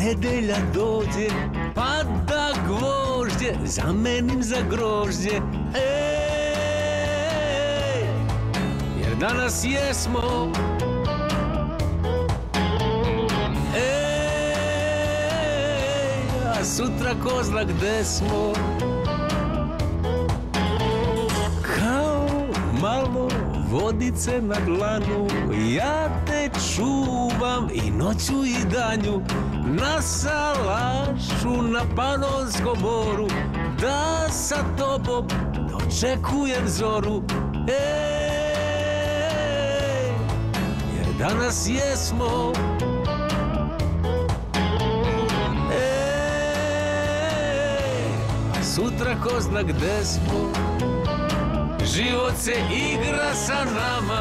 nedelja dođe, pada gvožđe, zamenim za grožđe. Ej, jer danas jesmo. Ej, a sutra ko zna gde smo. Kao malo vodice na dlanu, ja te čuvam i noću i danju, na salašu, na Panonskom moru, da sa tobom dočekujem zoru. Ej, jer danas jesmo. Ej, a sutra ko zna gde smo. Život se igra sa nama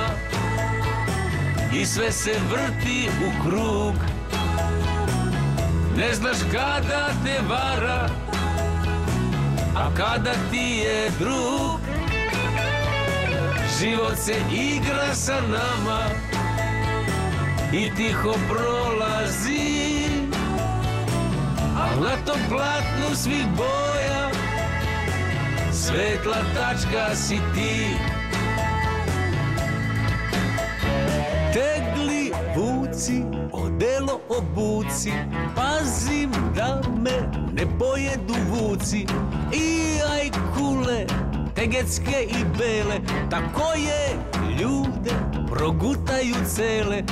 i sve se vrti u krug. Ne znaš kada te vara, a kada ti je drug. Život se igra sa nama i tiho prolazi, al na tom platnu svih boja svetla tačka si ti. Tegli vuci, odelo obuci, pazim da me ne pojedu vuci. I ajkule, tegetske i bele, tako je ljude progutaju cele.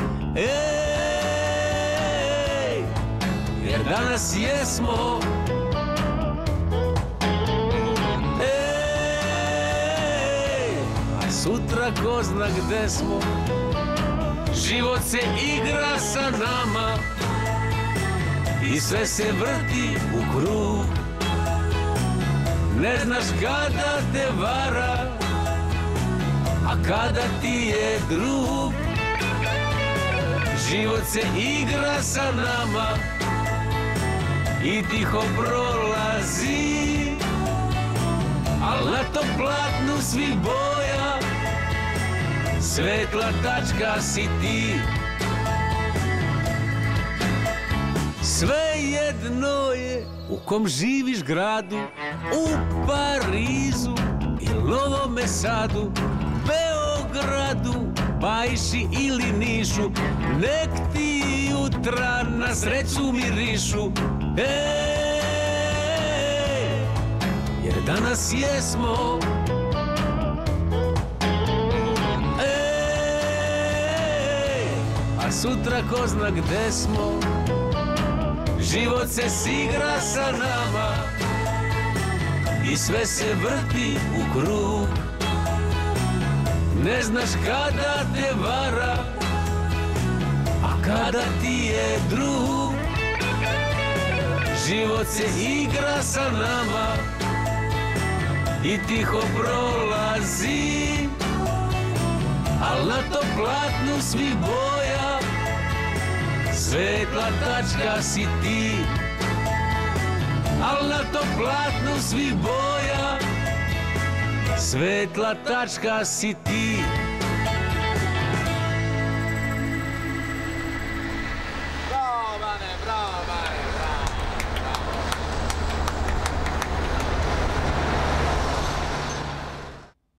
Ej, jer danas jesmo. Sutra ko zna gde smo. Život se igra sa nama i sve se vrti u krug. Ne znaš kada te vara, a kada ti je drug. Život se igra sa nama i tiho prolazi, al na tom platnu svih boja svetla tačka si ti. Svejedno je u kom živiš gradu, u Parizu ili Novome Sadu, Beogradu, Bajši ili Nišu, nek ti jutra na sreću mirišu. Ej, jer danas jesmo. Sutra ko zna gde smo. Život se sigra sa nama i sve se vrti u krug. Ne znaš kada te vara, a kada ti je drug. Život se igra sa nama i tiho prolazi, al na tom platnu svih boja svetla tačka si ti. Al na tom platnu svih boja svetla tačka si ti.